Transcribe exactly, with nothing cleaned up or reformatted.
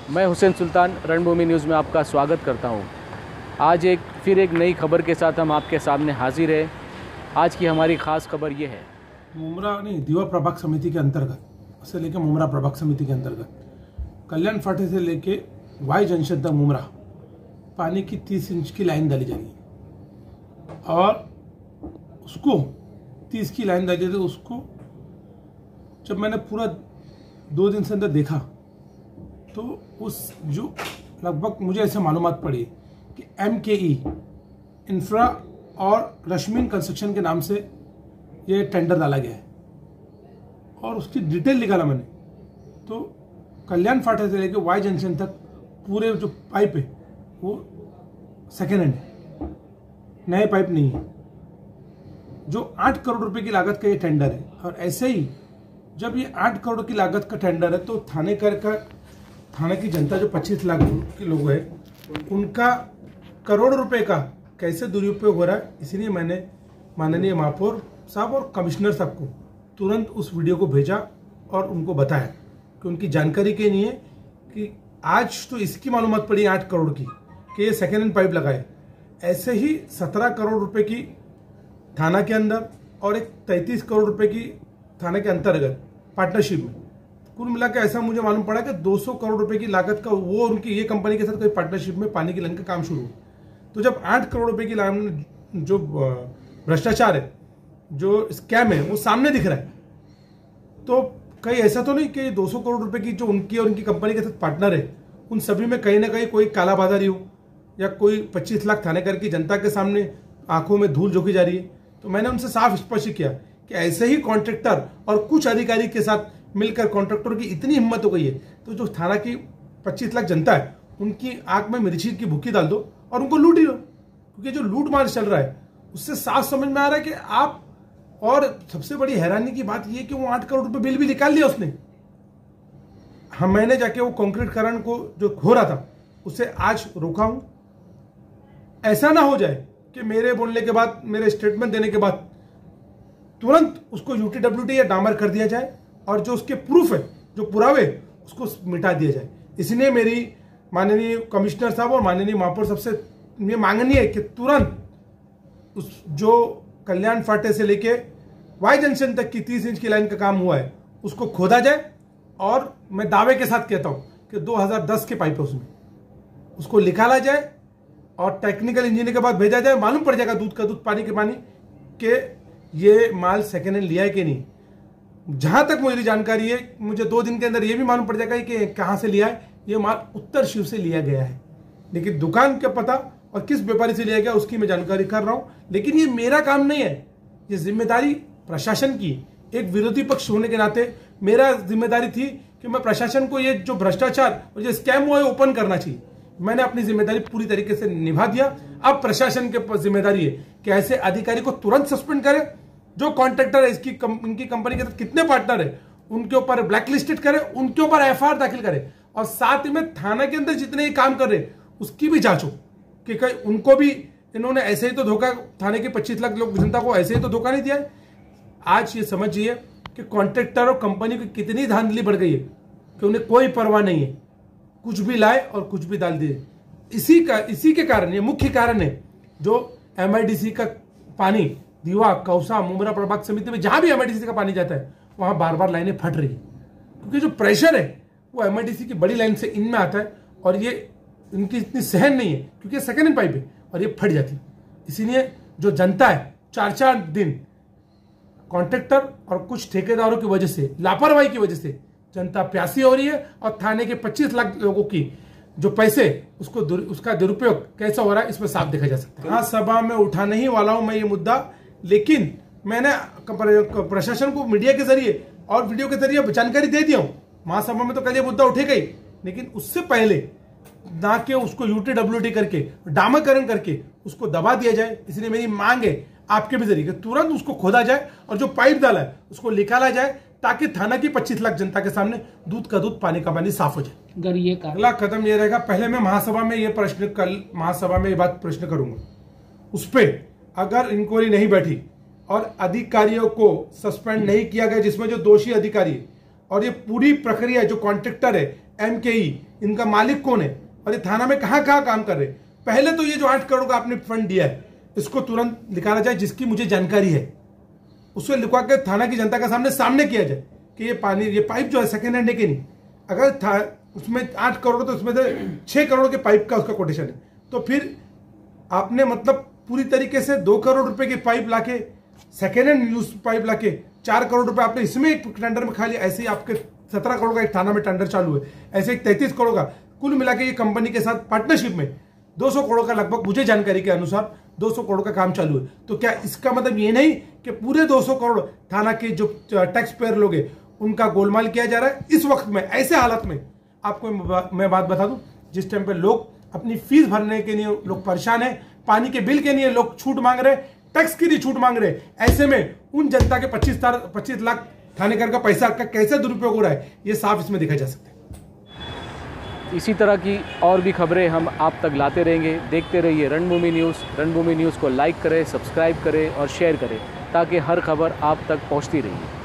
मैं हुसैन सुल्तान रणभूमि न्यूज़ में आपका स्वागत करता हूं। आज एक फिर एक नई खबर के साथ हम आपके सामने हाजिर है। आज की हमारी ख़ास खबर ये है, मुमरा नहीं दीवा प्रभाग समिति के अंतर्गत से लेकर मुमरा प्रभाग समिति के अंतर्गत कल्याण फाटे से लेके वाई जंक्शन तक मुमरा पानी की तीस इंच की लाइन डाली जा रही है और उसको तीस की लाइन डाली जाती, उसको जब मैंने पूरा दो दिन से अंदर देखा तो उस जो लगभग मुझे ऐसे मालूमात पड़ी कि एम के ई इंफ्रा और रश्मिन कंस्ट्रक्शन के नाम से ये टेंडर डाला गया है और उसकी डिटेल निकाला मैंने तो कल्याण फाटे से लेकर वाई जंक्शन तक पूरे जो पाइप है वो सेकेंड हैंड है, नए पाइप नहीं है। जो आठ करोड़ रुपए की लागत का ये टेंडर है और ऐसे ही जब ये आठ करोड़ की लागत का टेंडर है तो थाने कर का थाने की जनता जो पच्चीस लाख के लोग हैं उनका करोड़ रुपए का कैसे दुरुपयोग हो रहा है, इसलिए मैंने माननीय महापौर साहब और कमिश्नर साहब को तुरंत उस वीडियो को भेजा और उनको बताया कि उनकी जानकारी के नहीं है कि आज तो इसकी मालूमात पड़ी आठ करोड़ की कि ये सेकेंड हैंड पाइप लगाए। ऐसे ही सत्रह करोड़ रुपए की थाना के अंदर और एक तैंतीस करोड़ रुपए की थाने के अंतर्गत पार्टनरशिप में कुल मिला के ऐसा मुझे मालूम पड़ा कि दो सौ करोड़ रुपए की लागत का वो उनकी ये कंपनी के साथ कोई पार्टनरशिप में पानी की लाइन का काम शुरू हुआ। तो जब आठ करोड़ रुपए की लाइन जो भ्रष्टाचार है, जो स्कैम है, वो सामने दिख रहा है, तो कहीं ऐसा तो नहीं कि दो सौ करोड़ रुपए की जो उनकी और उनकी कंपनी के साथ पार्टनर है उन सभी में कहीं ना कहीं कोई कालाबाजारी हो या कोई पच्चीस लाख थाने कर की जनता के सामने आंखों में धूल झोंकी जा रही है। तो मैंने उनसे साफ स्पष्ट किया कि ऐसे ही कॉन्ट्रैक्टर और कुछ अधिकारी के साथ मिलकर कॉन्ट्रैक्टर की इतनी हिम्मत हो गई है तो जो थाना की पच्चीस लाख जनता है उनकी आंख में मिर्ची की भुक्की डाल दो और उनको लूट ही लो, क्योंकि जो लूट मार चल रहा है उससे साफ समझ में आ रहा है कि आप। और सबसे बड़ी हैरानी की बात यह कि वो आठ करोड़ रुपए बिल भी निकाल लिया उसने। हम मैंने जाके वो कंक्रीटकरण को जो हो रहा था उसे आज रोका हूं। ऐसा ना हो जाए कि मेरे बोलने के बाद, मेरे स्टेटमेंट देने के बाद तुरंत उसको यूटीडब्ल्यूटी या डामर कर दिया जाए और जो उसके प्रूफ है, जो पुरावे, उसको मिटा दिया जाए। इसलिए मेरी माननीय कमिश्नर साहब और माननीय महापौर साहब से ये मांगनी है कि तुरंत उस जो कल्याण फाटे से लेके वाई जंक्शन तक की तीस इंच की लाइन का काम हुआ है उसको खोदा जाए और मैं दावे के साथ कहता हूं कि दो हज़ार दस के पाइप है उसमें, उसको निकाला जाए और टेक्निकल इंजीनियर के बाद भेजा जाए। मालूम पड़ जाएगा दूध का दूध पानी के पानी कि ये माल सेकेंड हैंड लिया है कि नहीं। जहां तक मेरी जानकारी है, मुझे दो दिन के अंदर ये भी मालूम पड़ जाएगा कि कहां से लिया है। ये माल उत्तर शिव से लिया गया है, लेकिन दुकान का पता और किस व्यापारी से लिया गया उसकी मैं जानकारी कर रहा हूं। लेकिन ये मेरा काम नहीं है, ये जिम्मेदारी प्रशासन की। एक विरोधी पक्ष होने के नाते मेरा जिम्मेदारी थी कि मैं प्रशासन को ये जो भ्रष्टाचार और जो स्कैम हुआ है ओपन करना चाहिए। मैंने अपनी जिम्मेदारी पूरी तरीके से निभा दिया। अब प्रशासन के जिम्मेदारी है कि ऐसे अधिकारी को तुरंत सस्पेंड करे। जो कॉन्ट्रैक्टर है, इसकी कम, इनकी कंपनी के साथ कितने पार्टनर है उनके ऊपर ब्लैकलिस्टेड करे, उनके ऊपर एफ आई आर दाखिल करे और साथ ही में थाना के अंदर जितने ही काम कर रहे उसकी भी जांच हो कि कहीं उनको भी इन्होंने ऐसे ही तो धोखा, थाने के पच्चीस लाख लोग जनता को ऐसे ही तो धोखा नहीं दिया है। आज ये समझिए कि कॉन्ट्रैक्टर और कंपनी की कितनी धांधली बढ़ गई है कि उन्हें कोई परवाह नहीं है, कुछ भी लाए और कुछ भी डाल दिए। इसी का इसी के कारण, ये मुख्य कारण है जो एम आई डी सी का पानी दीवा, कौसा, मुमरा प्रभाग समिति में जहां भी एम आई डी सी का पानी जाता है वहां बार बार लाइनें फट रही है, क्योंकि जो प्रेशर है वो एम आई डी सी की बड़ी लाइन से इनमें आता है और ये इनकी इतनी सहन नहीं है क्योंकि सेकेंड हैंड पाइप है और ये फट जाती है। इसीलिए जो जनता है चार चार दिन कॉन्ट्रैक्टर और कुछ ठेकेदारों की वजह से, लापरवाही की वजह से जनता प्यासी हो रही है और थाने के पच्चीस लाख लोगों की जो पैसे उसको दुर, उसका दुरुपयोग कैसा हो रहा है इसमें साफ देखा जा सकता है। हाँ, सभा में उठाने ही वाला हूं मैं ये मुद्दा, लेकिन मैंने प्रशासन को मीडिया के जरिए और वीडियो के जरिए जानकारी दे दिया हूं। महासभा में तो कल ये मुद्दा उठेगा ही, लेकिन उससे पहले ना कि उसको यूटीडब्ल्यूटी करके डामरकरण करके उसको दबा दिया जाए। इसलिए मेरी मांग है आपके भी जरिए तुरंत उसको खोदा जाए और जो पाइप डाला है उसको निकाला जाए ताकि थाना की पच्चीस लाख जनता के सामने दूध का दूध, पानी का पानी साफ हो जाए। अगर ये अगला कदम ये रहेगा, पहले मैं महासभा में ये प्रश्न, कल महासभा में ये बात प्रश्न करूंगा, उस पर अगर इंक्वायरी नहीं बैठी और अधिकारियों को सस्पेंड नहीं किया गया जिसमें जो दोषी अधिकारी है और ये पूरी प्रक्रिया जो कॉन्ट्रैक्टर है एम के ई इनका मालिक कौन है और ये थाना में कहाँ कहाँ काम कर रहे हैं। पहले तो ये जो आठ करोड़ का आपने फंड दिया है इसको तुरंत निकाला जाए, जिसकी मुझे जानकारी है उसको लिखवा के थाना की जनता के सामने सामने किया जाए कि ये पानी ये पाइप जो है सेकेंड हैंड है कि नहीं। अगर था उसमें आठ करोड़ तो उसमें से छः करोड़ के पाइप का उसका कोटेशन है, तो फिर आपने मतलब पूरी तरीके से दो करोड़ रुपए की पाइप लाके सेकेंड हैंड यूज पाइप लाके चार करोड़ रुपए आपने इसमें एक टेंडर में खा लिया। ऐसे ही आपके सत्रह करोड़ का एक थाना में टेंडर चालू है, ऐसे एक तैंतीस करोड़ का कुल मिला के ये कंपनी के साथ पार्टनरशिप में दो सौ करोड़ का लगभग मुझे जानकारी के अनुसार दो सौ करोड़ का काम चालू है। तो क्या इसका मतलब ये नहीं कि पूरे दो सौ करोड़ थाना के जो टैक्स पेयर लोग हैं उनका गोलमाल किया जा रहा है। इस वक्त में ऐसे हालत में आपको मैं बात बता दूं, जिस टाइम पे लोग अपनी फीस भरने के लिए लोग परेशान है, पानी के बिल के लिए लोग छूट मांग रहे, टैक्स की भी छूट मांग रहे, ऐसे में उन जनता के पच्चीस पच्चीस लाख थानेकर का पैसा का कैसे दुरुपयोग हो रहा है ये साफ इसमें देखा जा सकता है। इसी तरह की और भी खबरें हम आप तक लाते रहेंगे। देखते रहिए रणभूमि न्यूज़। रणभूमि न्यूज़ को लाइक करें, सब्सक्राइब करें और शेयर करें ताकि हर खबर आप तक पहुंचती रहे।